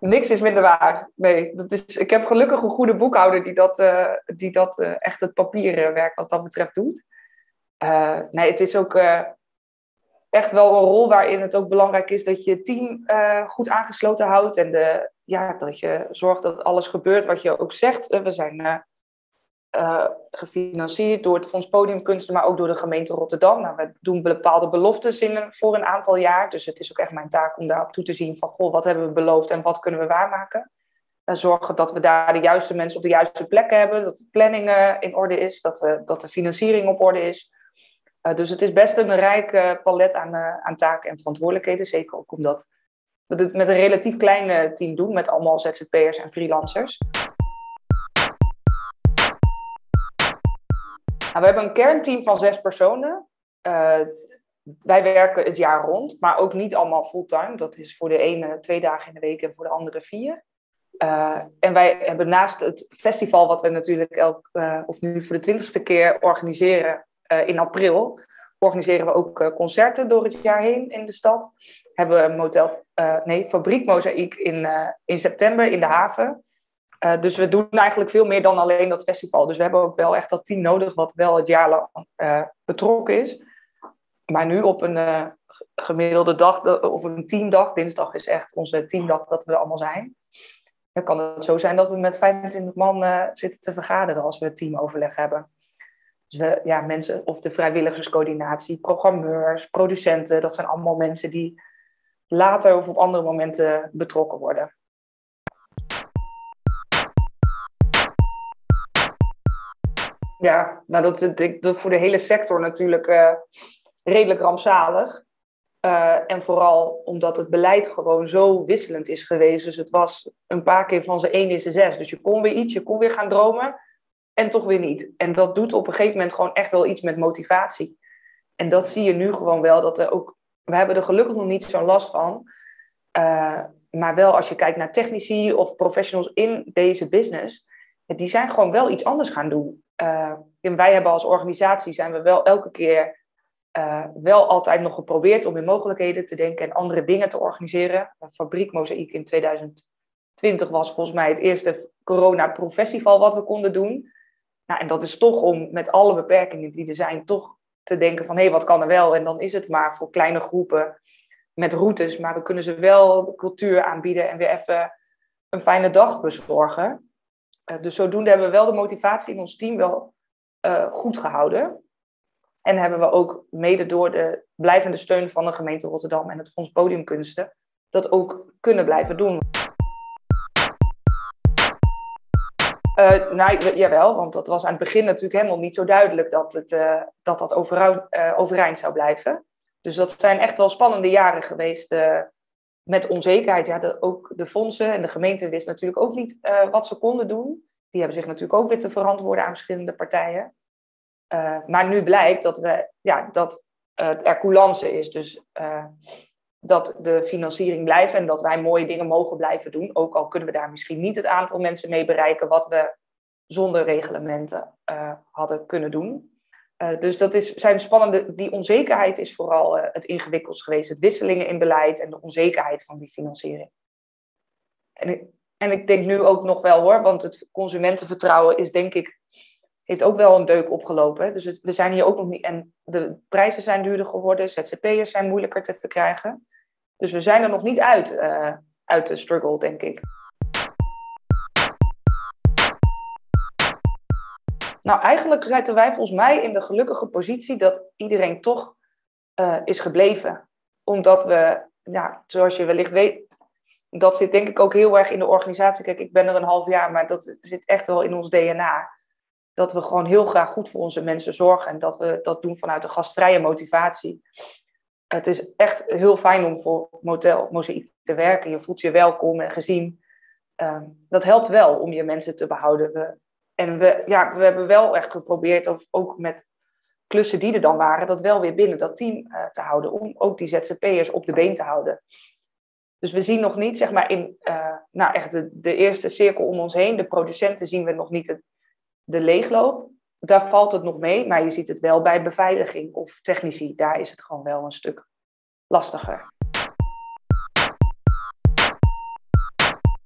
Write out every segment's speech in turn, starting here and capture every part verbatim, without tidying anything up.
Niks is minder waar. Nee, dat is, ik heb gelukkig een goede boekhouder die dat, uh, die dat uh, echt het papierenwerk wat dat betreft doet. Uh, nee, het is ook uh, echt wel een rol waarin het ook belangrijk is dat je je team uh, goed aangesloten houdt. En de, ja, dat je zorgt dat alles gebeurt wat je ook zegt. Uh, we zijn uh, uh, gefinancierd door het Fonds Podiumkunsten, maar ook door de gemeente Rotterdam. Nou, we doen bepaalde beloftes in, voor een aantal jaar. Dus het is ook echt mijn taak om daarop toe te zien van, goh, wat hebben we beloofd en wat kunnen we waarmaken. Uh, zorgen dat we daar de juiste mensen op de juiste plekken hebben. Dat de planning uh, in orde is. Dat, uh, dat de financiering op orde is. Uh, dus het is best een rijk uh, palet aan, uh, aan taken en verantwoordelijkheden. Zeker ook omdat we het met een relatief klein uh, team doen. Met allemaal Z Z P'ers en freelancers. Nou, we hebben een kernteam van zes personen. Uh, wij werken het jaar rond, maar ook niet allemaal fulltime. Dat is voor de ene twee dagen in de week en voor de andere vier. Uh, en wij hebben naast het festival, wat we natuurlijk elk, uh, of nu voor de twintigste keer organiseren uh, in april, organiseren we ook uh, concerten door het jaar heen in de stad. Hebben we een motel, uh, nee, Fabriek Mozaïek in, uh, in september in de haven. Uh, dus we doen eigenlijk veel meer dan alleen dat festival. Dus we hebben ook wel echt dat team nodig wat wel het jaar lang uh, betrokken is. Maar nu op een uh, gemiddelde dag, of een teamdag, dinsdag is echt onze teamdag dat we er allemaal zijn. Dan kan het zo zijn dat we met vijfentwintig man uh, zitten te vergaderen als we het teamoverleg hebben. Dus we, ja, mensen, of de vrijwilligerscoördinatie, programmeurs, producenten, dat zijn allemaal mensen die later of op andere momenten betrokken worden. Ja, nou dat is voor de hele sector natuurlijk uh, redelijk rampzalig. Uh, en vooral omdat het beleid gewoon zo wisselend is geweest. Dus het was een paar keer van zijn één is de zes. Dus je kon weer iets, je kon weer gaan dromen en toch weer niet. En dat doet op een gegeven moment gewoon echt wel iets met motivatie. En dat zie je nu gewoon wel. Dat er ook, we hebben er gelukkig nog niet zo'n last van. Uh, maar wel als je kijkt naar technici of professionals in deze business. Die zijn gewoon wel iets anders gaan doen. Uh, en wij hebben als organisatie zijn we wel elke keer uh, wel altijd nog geprobeerd om in mogelijkheden te denken en andere dingen te organiseren. Fabriek Mozaïek in tweeduizend twintig was volgens mij het eerste corona-profestival wat we konden doen. Nou, en dat is toch om met alle beperkingen die er zijn, toch te denken van hé, hey, wat kan er wel? En dan is het maar voor kleine groepen met routes, maar we kunnen ze wel de cultuur aanbieden en weer even een fijne dag bezorgen. Uh, dus zodoende hebben we wel de motivatie in ons team wel uh, goed gehouden. En hebben we ook mede door de blijvende steun van de gemeente Rotterdam en het Fonds Podiumkunsten dat ook kunnen blijven doen. Uh, nou, jawel, want dat was aan het begin natuurlijk helemaal niet zo duidelijk dat het, uh, dat, dat overeind, uh, overeind zou blijven. Dus dat zijn echt wel spannende jaren geweest uh, met onzekerheid. Ja, de, ook de fondsen en de gemeente wisten natuurlijk ook niet uh, wat ze konden doen. Die hebben zich natuurlijk ook weer te verantwoorden aan verschillende partijen. Uh, maar nu blijkt dat, we, ja, dat uh, er coulance is. Dus uh, dat de financiering blijft en dat wij mooie dingen mogen blijven doen. Ook al kunnen we daar misschien niet het aantal mensen mee bereiken wat we zonder reglementen uh, hadden kunnen doen. Uh, dus dat is, zijn spannende, die onzekerheid is vooral uh, het ingewikkeldst geweest. Het wisselingen in beleid en de onzekerheid van die financiering. En ik, en ik denk nu ook nog wel hoor, want het consumentenvertrouwen is denk ik, heeft ook wel een deuk opgelopen. Dus het, we zijn hier ook nog niet, en de prijzen zijn duurder geworden, Z Z P'ers zijn moeilijker te verkrijgen. Dus we zijn er nog niet uit, uh, uit de struggle, denk ik. Nou, eigenlijk zitten wij volgens mij in de gelukkige positie dat iedereen toch uh, is gebleven. Omdat we, ja, zoals je wellicht weet, dat zit denk ik ook heel erg in de organisatie. Kijk, ik ben er een half jaar, maar dat zit echt wel in ons D N A. Dat we gewoon heel graag goed voor onze mensen zorgen en dat we dat doen vanuit een gastvrije motivatie. Het is echt heel fijn om voor Motel Mozaïek te werken. Je voelt je welkom en gezien. Uh, dat helpt wel om je mensen te behouden. We, en we, ja, we hebben wel echt geprobeerd, of ook met klussen die er dan waren, dat wel weer binnen dat team uh, te houden. Om ook die Z Z P'ers op de been te houden. Dus we zien nog niet, zeg maar, in uh, nou echt de, de eerste cirkel om ons heen. De producenten zien we nog niet het, de leegloop. Daar valt het nog mee, maar je ziet het wel bij beveiliging of technici. Daar is het gewoon wel een stuk lastiger.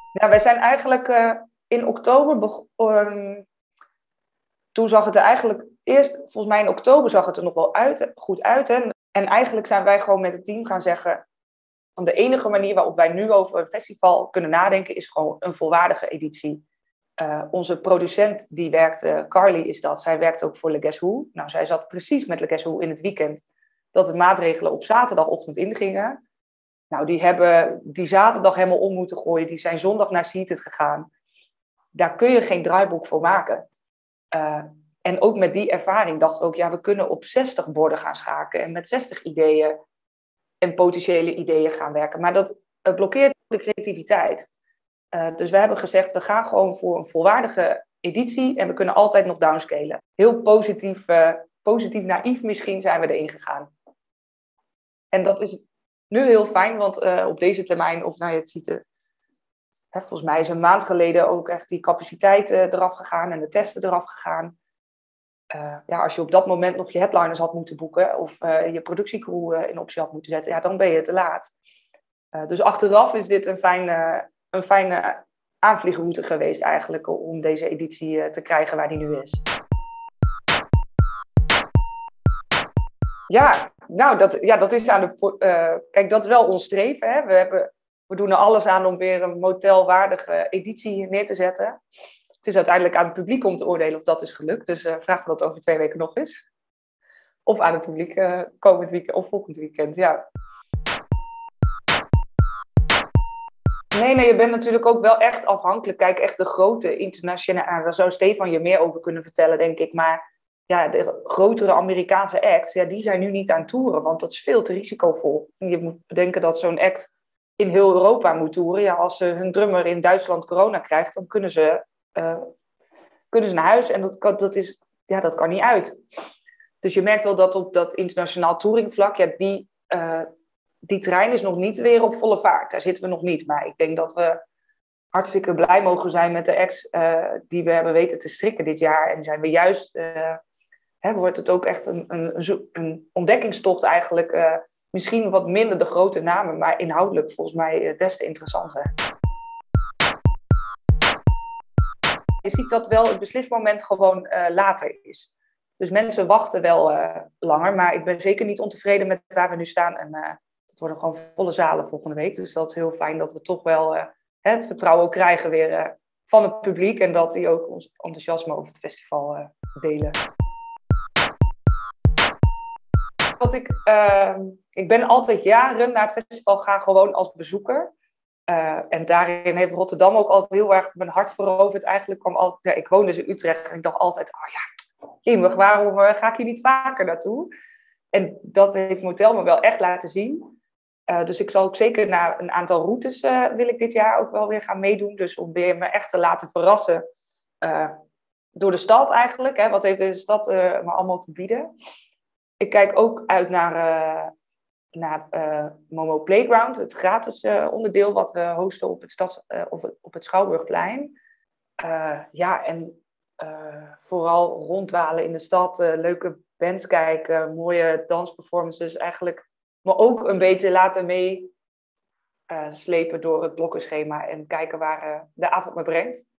Ja, wij zijn eigenlijk uh, in oktober begonnen. Toen zag het er eigenlijk eerst, volgens mij in oktober zag het er nog wel uit, goed uit. Hè? En eigenlijk zijn wij gewoon met het team gaan zeggen, van de enige manier waarop wij nu over een festival kunnen nadenken, is gewoon een volwaardige editie. Uh, onze producent, die werkte, Carly is dat, zij werkte ook voor Le Guess Who. Nou, zij zat precies met Le Guess Who in het weekend dat de maatregelen op zaterdagochtend ingingen. Nou, die hebben die zaterdag helemaal om moeten gooien. Die zijn zondag naar Seated gegaan. Daar kun je geen draaiboek voor maken. Uh, en ook met die ervaring dachten we ook, ja, we kunnen op zestig borden gaan schaken en met zestig ideeën en potentiële ideeën gaan werken. Maar dat uh, blokkeert de creativiteit. Uh, dus we hebben gezegd, we gaan gewoon voor een volwaardige editie en we kunnen altijd nog downscalen. Heel positief, uh, positief naïef misschien zijn we erin gegaan. En dat is nu heel fijn, want uh, op deze termijn, of nou je het ziet, uh, hè, volgens mij is een maand geleden ook echt die capaciteit uh, eraf gegaan en de testen eraf gegaan. Uh, ja, als je op dat moment nog je headliners had moeten boeken of uh, je productiecrew uh, in optie had moeten zetten, ja, dan ben je te laat. Uh, dus achteraf is dit een fijne, een fijne aanvliegroute geweest eigenlijk om deze editie uh, te krijgen waar die nu is. Ja, nou, dat, ja, dat is aan de... Uh, kijk, dat is wel ons streven. Hè? We, hebben, we doen er alles aan om weer een motelwaardige editie neer te zetten. Het is uiteindelijk aan het publiek om te oordelen of dat is gelukt. Dus uh, vragen we dat over twee weken nog eens. Of aan het publiek uh, komend weekend of volgend weekend, ja. Nee, nee, je bent natuurlijk ook wel echt afhankelijk. Kijk, echt de grote internationale... Daar zou Stefan je meer over kunnen vertellen, denk ik. Maar ja, de grotere Amerikaanse acts, ja, die zijn nu niet aan toeren. Want dat is veel te risicovol. Je moet bedenken dat zo'n act in heel Europa moet toeren. Ja, als hun drummer in Duitsland corona krijgt, dan kunnen ze, uh, kunnen ze naar huis. En dat kan, dat is, ja, dat kan niet uit. Dus je merkt wel dat op dat internationaal touringvlak, ja, die... Uh, Die trein is nog niet weer op volle vaart. Daar zitten we nog niet. Maar ik denk dat we hartstikke blij mogen zijn met de acts uh, die we hebben weten te strikken dit jaar. En zijn we juist, uh, hè, wordt het ook echt een, een, een ontdekkingstocht eigenlijk. Uh, misschien wat minder de grote namen, maar inhoudelijk volgens mij uh, des te interessanter. Je ziet dat wel het beslismoment gewoon uh, later is. Dus mensen wachten wel uh, langer, maar ik ben zeker niet ontevreden met waar we nu staan. En, uh, Het worden gewoon volle zalen volgende week. Dus dat is heel fijn dat we toch wel uh, het vertrouwen ook krijgen weer uh, van het publiek. En dat die ook ons enthousiasme over het festival uh, delen. Wat ik, uh, ik ben altijd jaren naar het festival gaan gewoon als bezoeker. Uh, en daarin heeft Rotterdam ook altijd heel erg mijn hart veroverd. Eigenlijk kwam altijd, ja, ik woonde dus in Utrecht en ik dacht altijd, oh ja, jemig, waarom uh, ga ik hier niet vaker naartoe? En dat heeft Motel me wel echt laten zien. Uh, dus ik zal ook zeker naar een aantal routes uh, wil ik dit jaar ook wel weer gaan meedoen. Dus om weer me echt te laten verrassen uh, door de stad eigenlijk. Hè. Wat heeft deze stad uh, me allemaal te bieden? Ik kijk ook uit naar, uh, naar uh, Momo Playground. Het gratis uh, onderdeel wat we hosten op het, stads, uh, of op het Schouwburgplein. Uh, ja, en uh, vooral ronddwalen in de stad. Uh, leuke bands kijken, mooie dansperformances eigenlijk. Maar ook een beetje laten mee uh, slepen door het blokkenschema en kijken waar uh, de avond me brengt.